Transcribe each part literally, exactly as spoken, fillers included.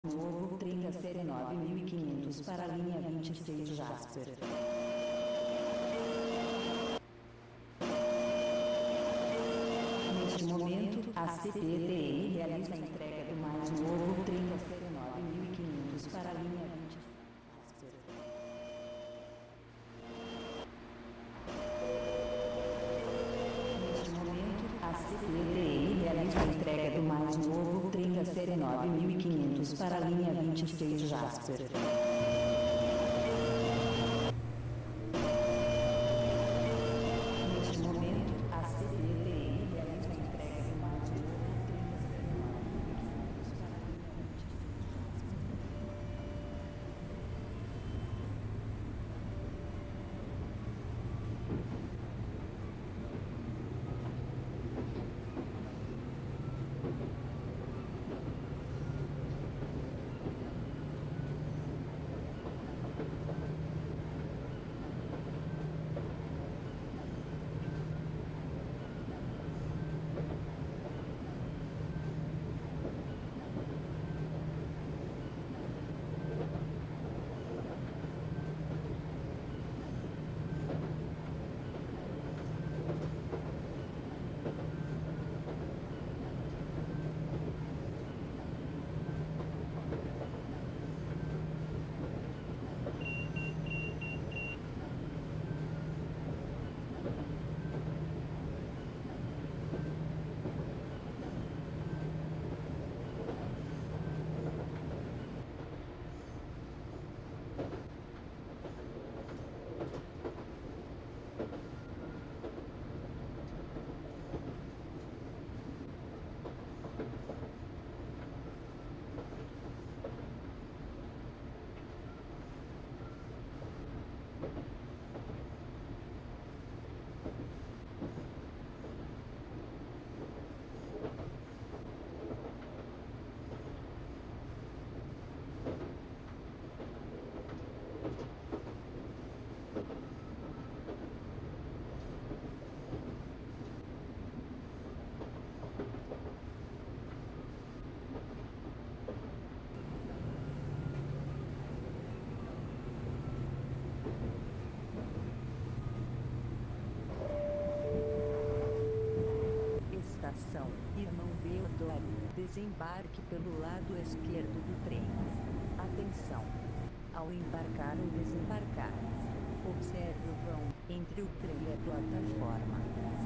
Novo trem da série nove mil e quinhentos para a linha vinte e seis Jasper. Neste momento, a C P T M realiza a entrega do mais novo trem da série nove mil e quinhentos para a linha vinte e seis Jasper. Neste momento, a C P T M realiza a entrega do mais novo trem da série nove mil e quinhentos para a linha vinte e seis Jasper. Neste momento, a C P T M realiza a entrega do mais novo trem da série nove mil e quinhentos para a linha vinte e Estação Irmão Deodoro, desembarque pelo lado esquerdo do trem. Atenção! Ao embarcar ou desembarcar, observe o vão entre o trem e a plataforma.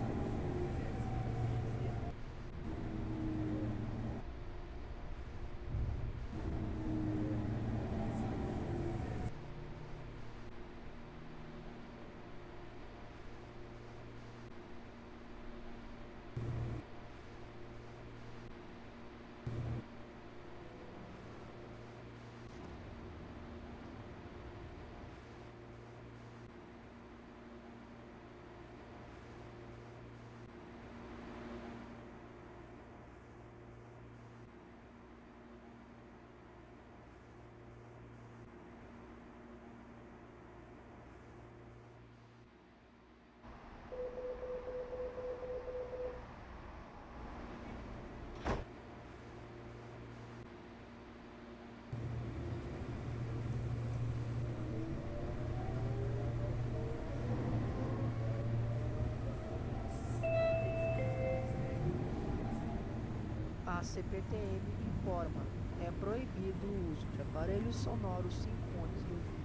A C P T M informa: é proibido o uso de aparelhos sonoros sem fones de ouvido.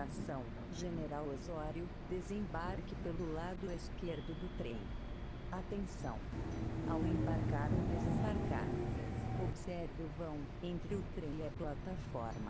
Estação General Osório, desembarque pelo lado esquerdo do trem. Atenção! Ao embarcar ou desembarcar, observe o vão entre o trem e a plataforma.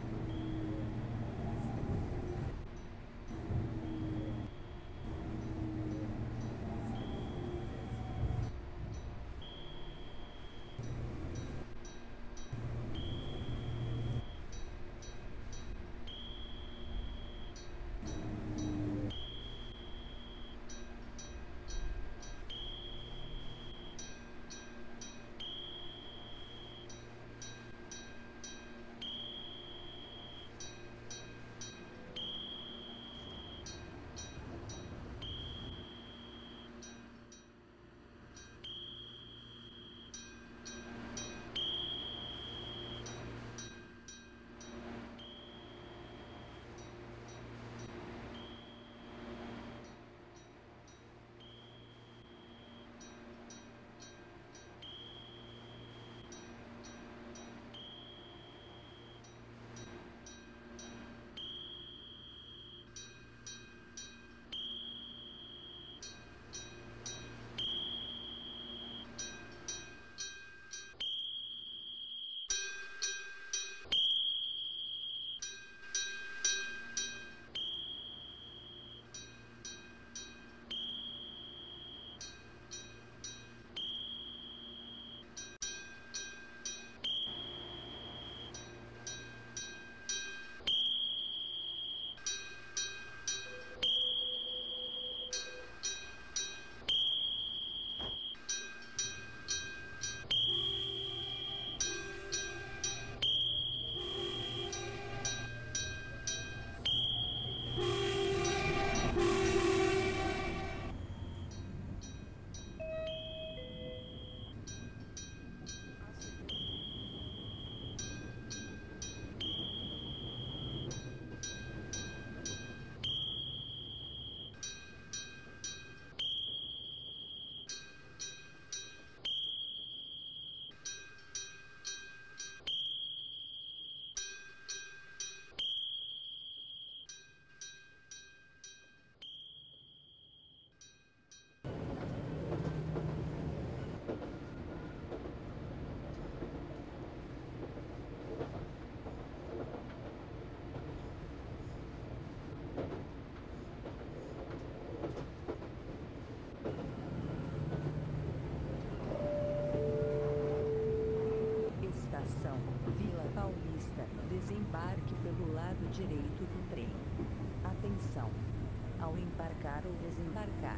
Desembarque pelo lado direito do trem. Atenção! Ao embarcar ou desembarcar,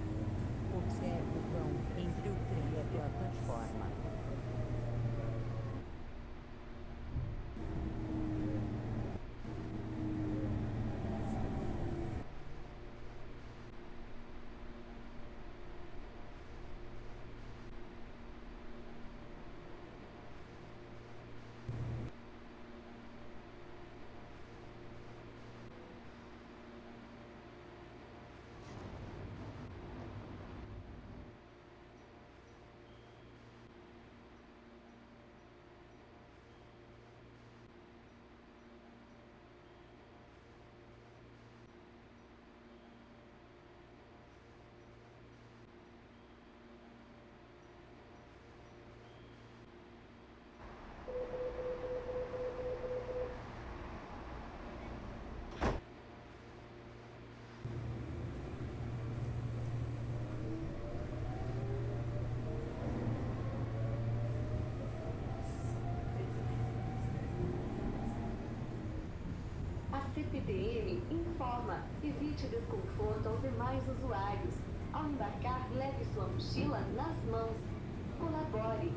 observe o vão entre o trem e a plataforma. C P T M informa: evite desconforto aos demais usuários. Ao embarcar, leve sua mochila nas mãos. Colabore.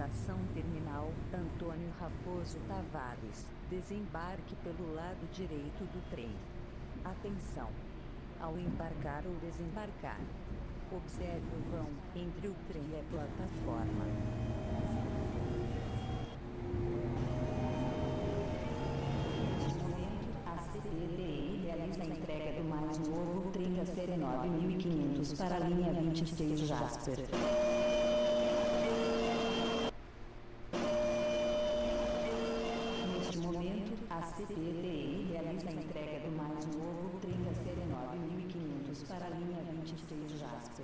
Estação Terminal Antônio Raposo Tavares. Desembarque pelo lado direito do trem. Atenção! Ao embarcar ou desembarcar, observe o vão entre o trem e a plataforma. Neste momento, a C P T M realiza a entrega do mais novo trem da série nove mil e quinhentos para a linha vinte e seis Jasper. Neste momento, a C P T M realiza a entrega do mais novo trem da série nove mil e quinhentos para a linha vinte e seis Jasper.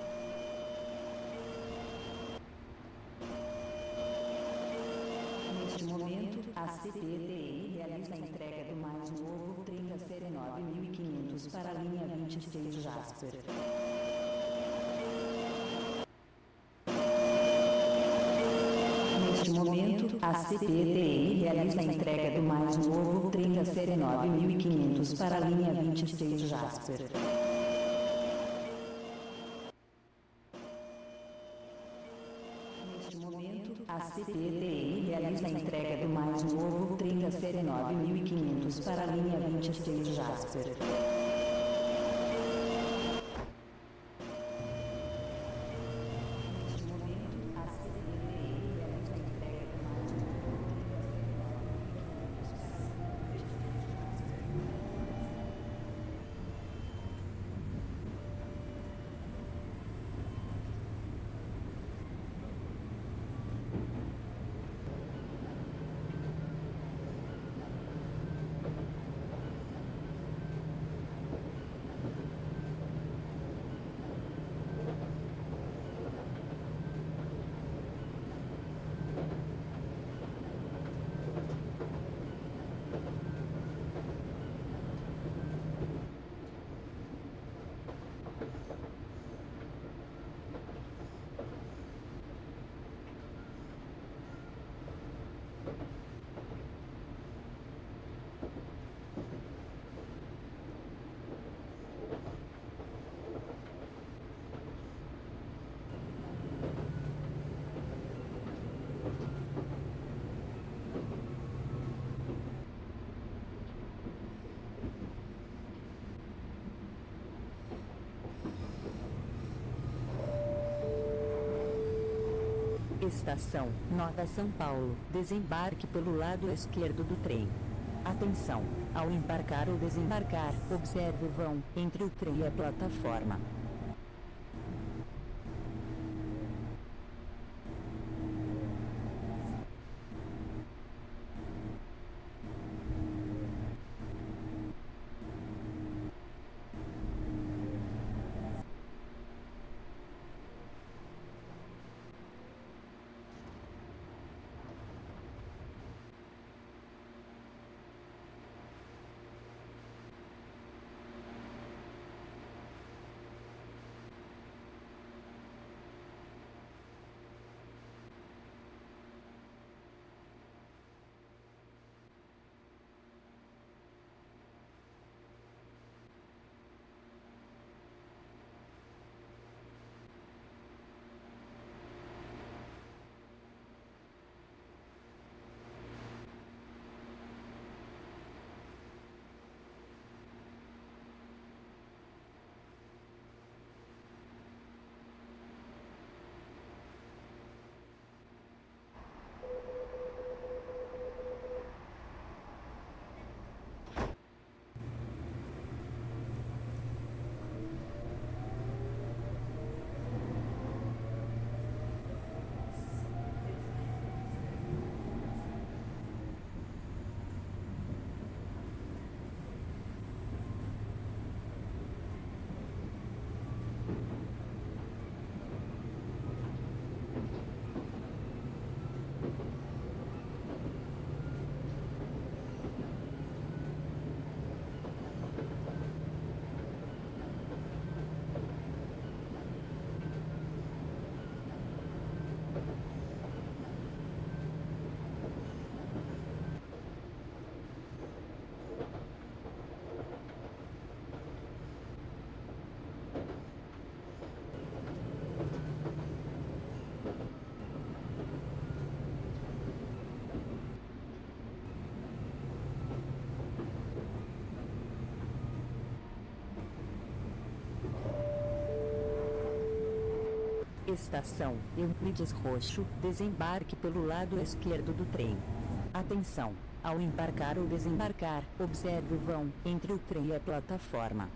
Neste momento, a C P T M realiza a entrega do mais novo trem da série nove mil e quinhentos para a linha vinte e seis Jasper. Neste momento, a C P T M realiza a entrega do mais novo trem da série nove mil e quinhentos para a linha vinte e seis Jasper. Neste momento, a C P T M realiza a entrega do mais novo trem da série nove mil e quinhentos para a linha vinte e seis Jasper. Estação Nova São Paulo. Desembarque pelo lado esquerdo do trem. Atenção! Ao embarcar ou desembarcar, observe o vão entre o trem e a plataforma. Estação Euclides Roxo, desembarque pelo lado esquerdo do trem. Atenção! Ao embarcar ou desembarcar, observe o vão entre o trem e a plataforma.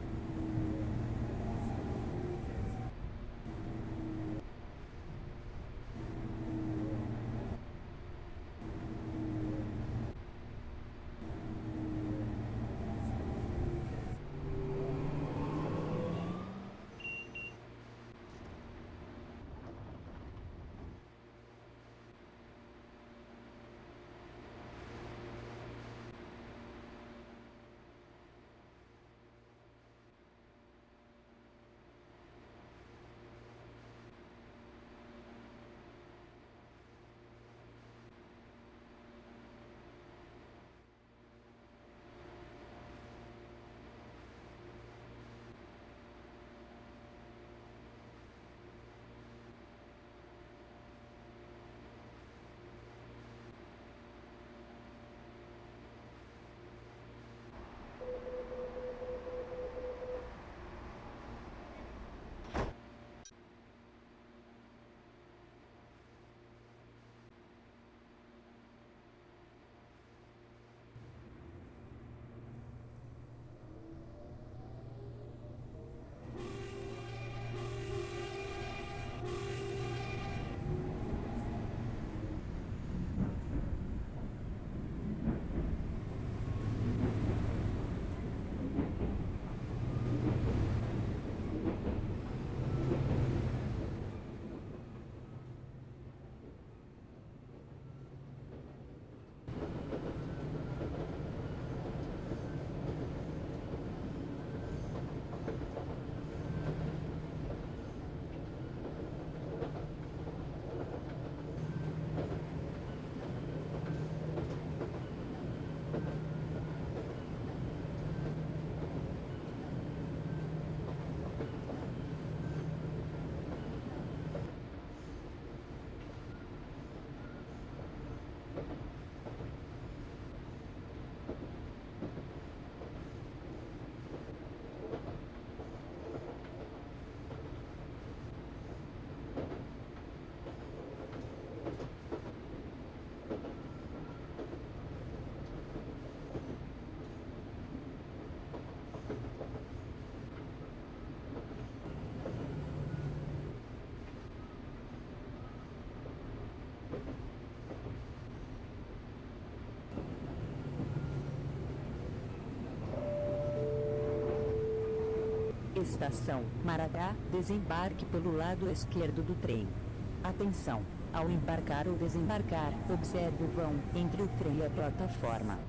Estação Maragá, desembarque pelo lado esquerdo do trem. Atenção! Ao embarcar ou desembarcar, observe o vão entre o trem e a plataforma.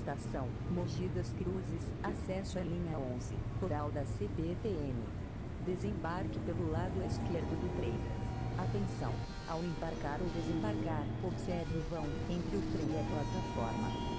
Estação Mogi das Cruzes, acesso à linha onze, Coral da C P T M. Desembarque pelo lado esquerdo do trem. Atenção! Ao embarcar ou desembarcar, observe o vão entre o trem e a plataforma.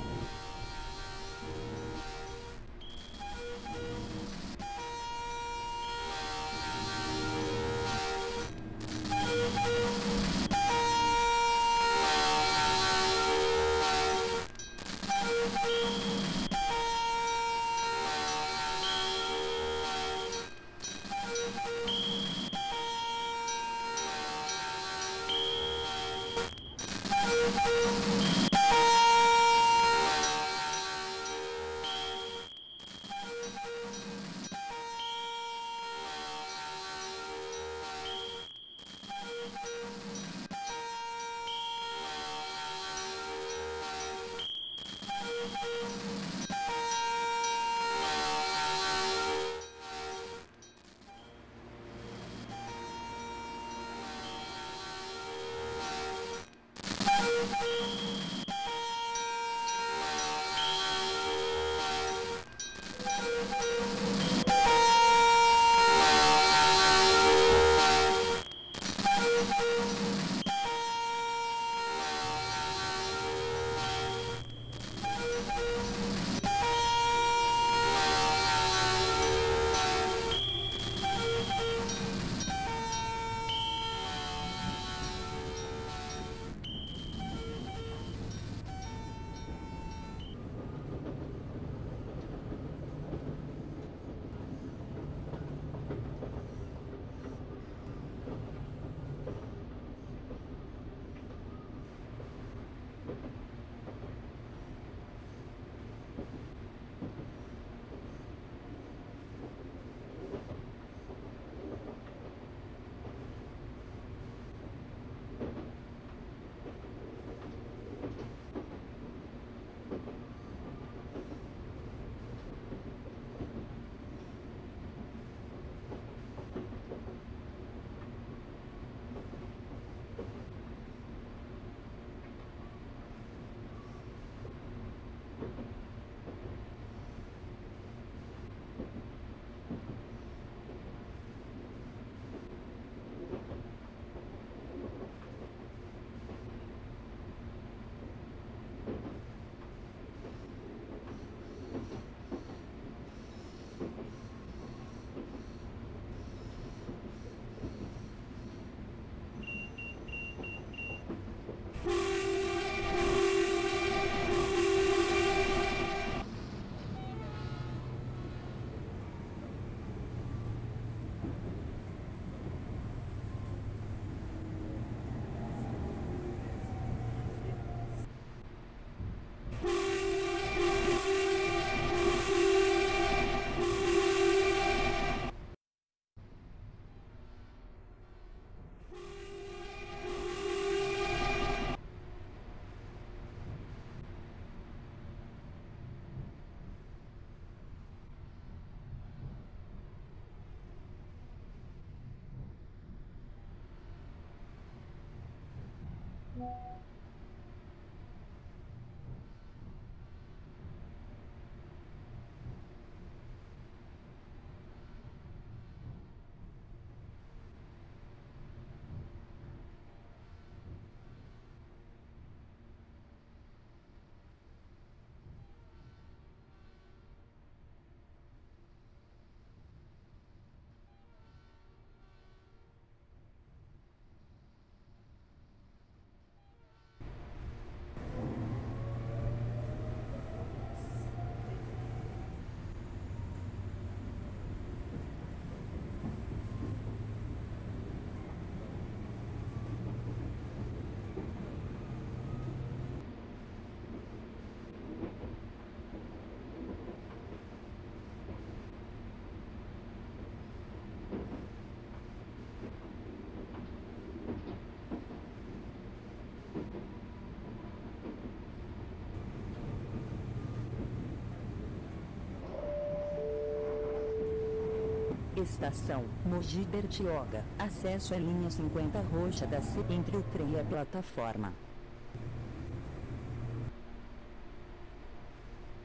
Estação Mogi Bertioga, acesso à linha cinquenta roxa da C entre o trem e a plataforma.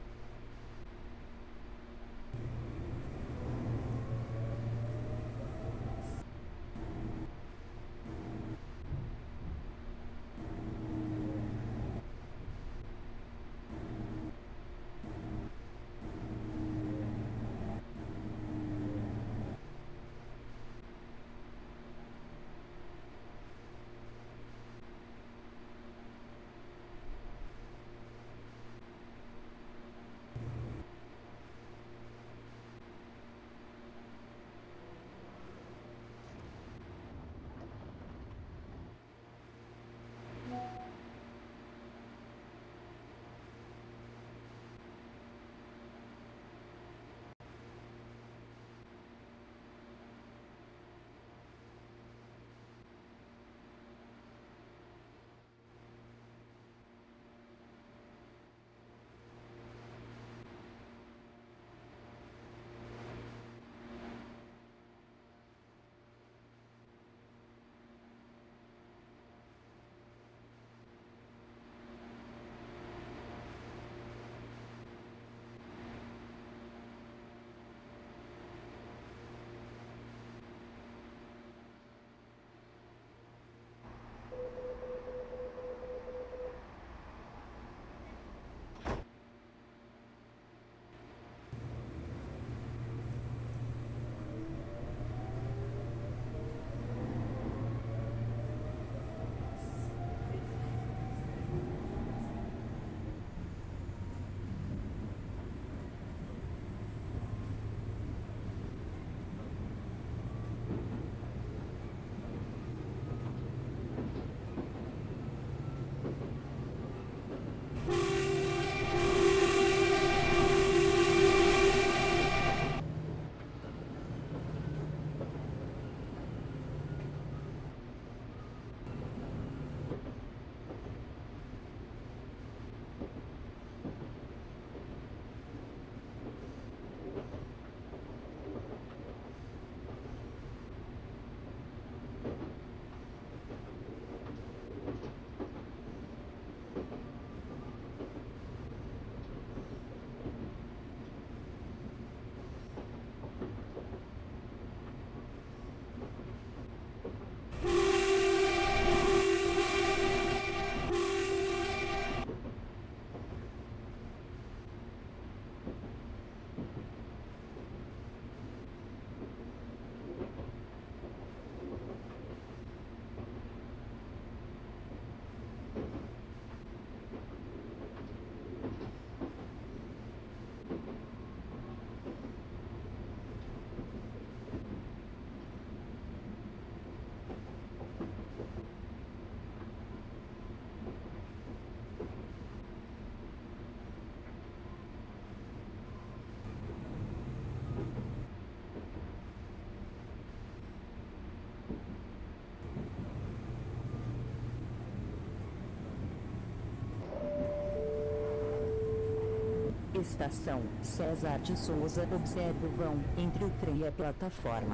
Estação César de Souza. Observe o vão entre o trem e a plataforma.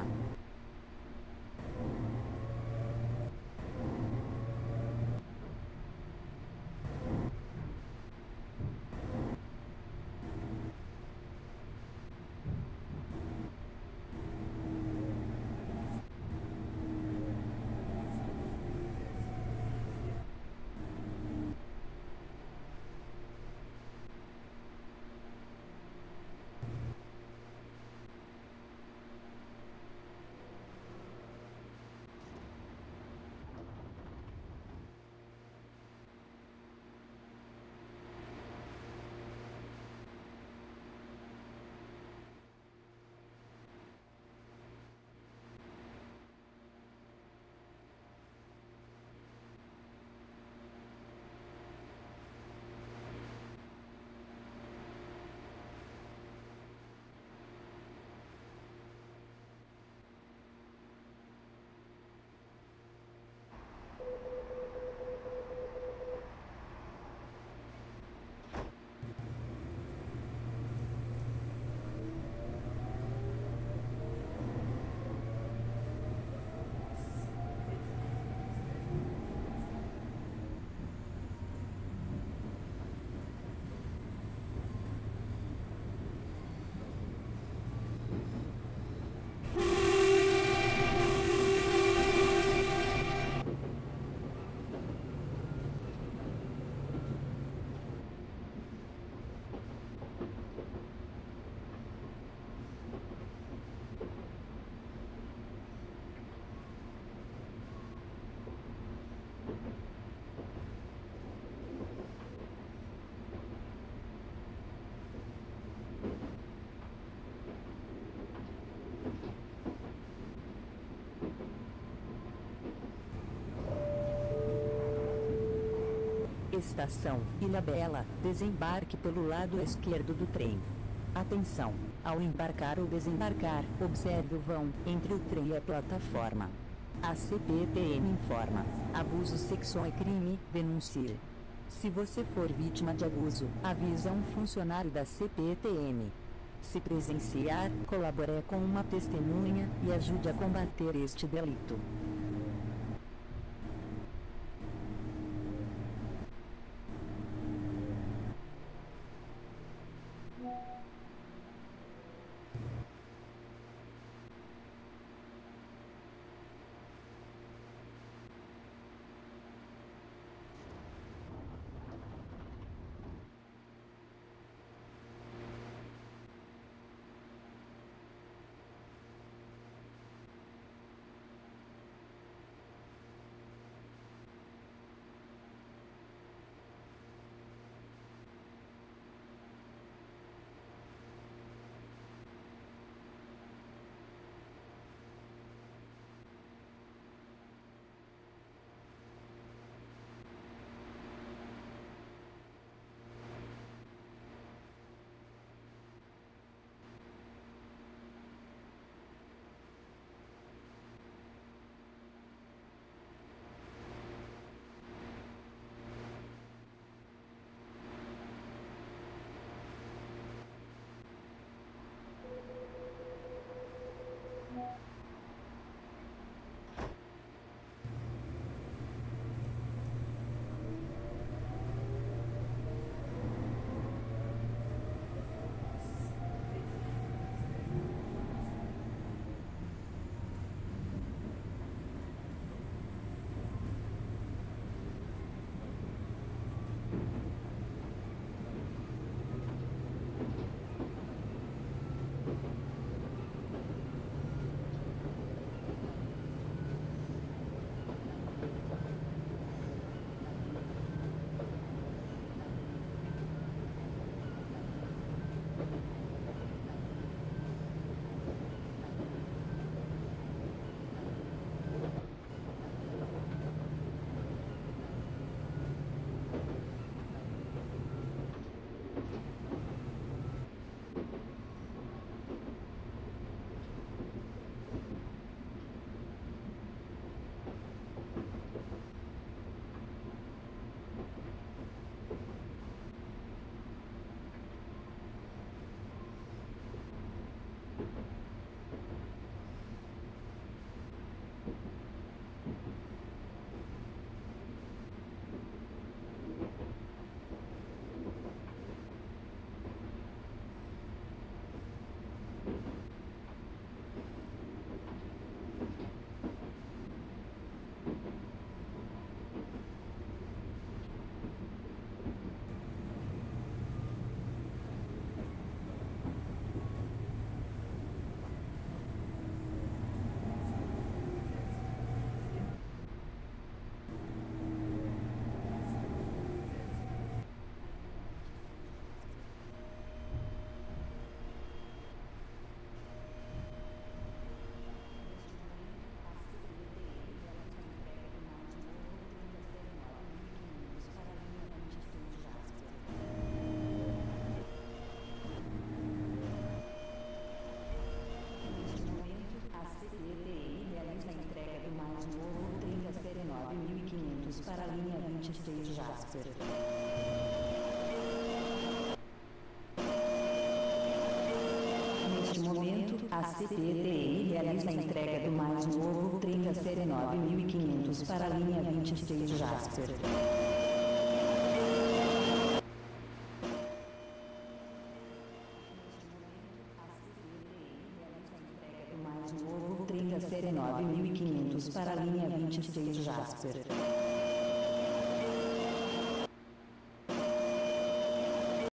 Estação Ilhabela. Desembarque pelo lado esquerdo do trem. Atenção! Ao embarcar ou desembarcar, observe o vão entre o trem e a plataforma. A C P T M informa: abuso sexual é crime, denuncie. Se você for vítima de abuso, avisa um funcionário da C P T M. Se presenciar, colabore com uma testemunha e ajude a combater este delito. vinte e seis Jasper. Neste momento, a C P T M realiza a entrega do mais novo trem da série nove mil e quinhentos para a linha vinte e seis Jasper. O mais novo trem da série nove mil e quinhentos para a linha vinte e seis Jasper.